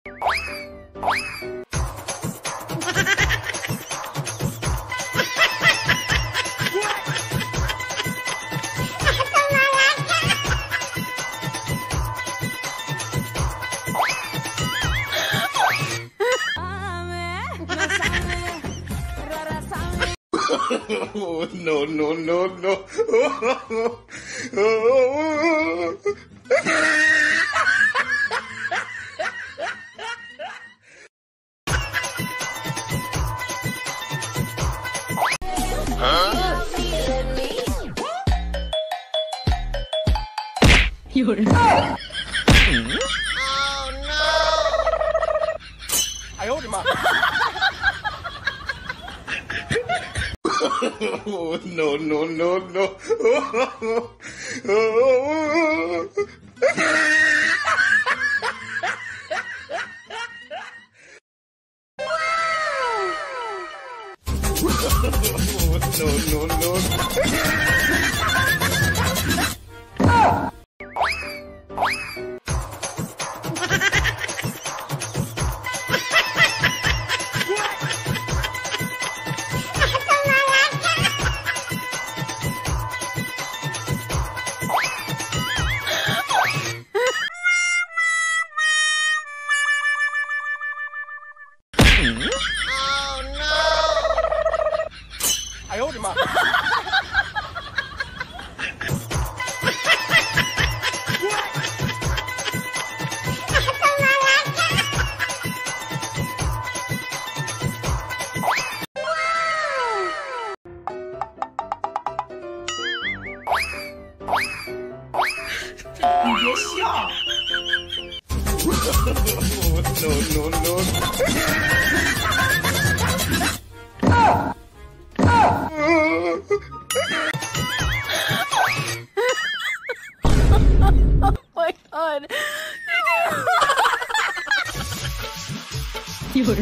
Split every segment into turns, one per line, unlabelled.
Oh, no, no, no, no. Huh?
You're
Oh, no. I owed him up. Oh, no, no, no, no. No, no, no. Oh, no. I owed him up. No, no, no.
oh my god. You're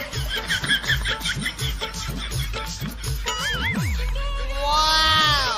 Wow.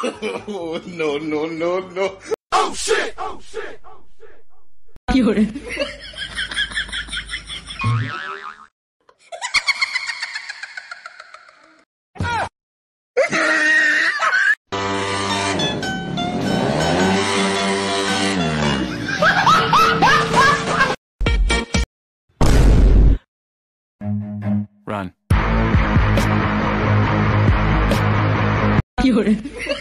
No, no, no, no. Oh shit! Oh shit! Oh shit!
有人。
Run.
有人。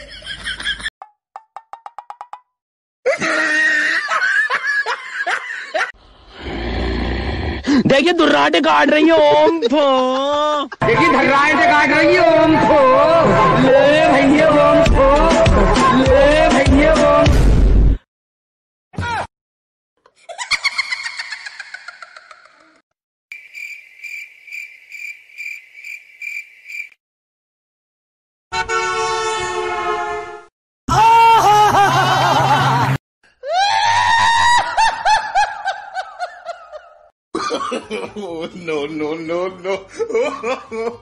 देखिए दुर्राटे काट रही है ओम फो। देखिए धर्राटे काट रही है ओम फो। ले भैया ओम फो। ले भैया ओम।
No, no, no, no.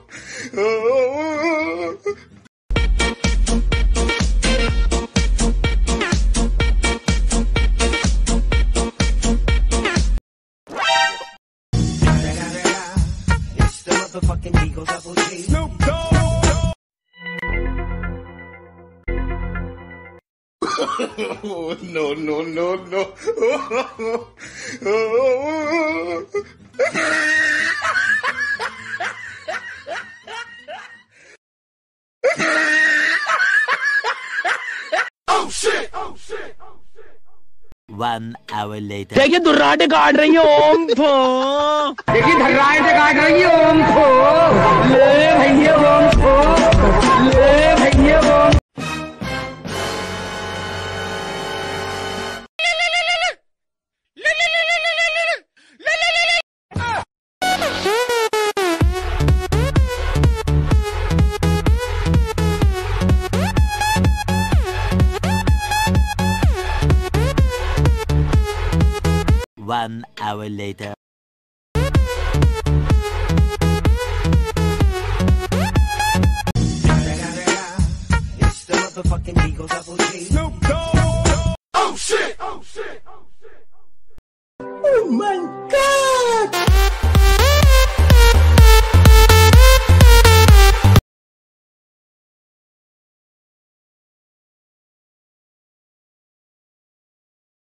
It's the motherfucking Eagle Double G. Snoop Dogg.
No, no, no, no. Oh shit! Oh shit!
1 hour later. देखिए दुर्राटे काट रही है ओम फो। देखिए धर्राटे काट रही है ओम फो। ले भैया ओम फो। ले भैया ओम। One hour later.
It's the motherfucking Eagle Double G. Snoop Dogg.
Oh shit! Oh shit!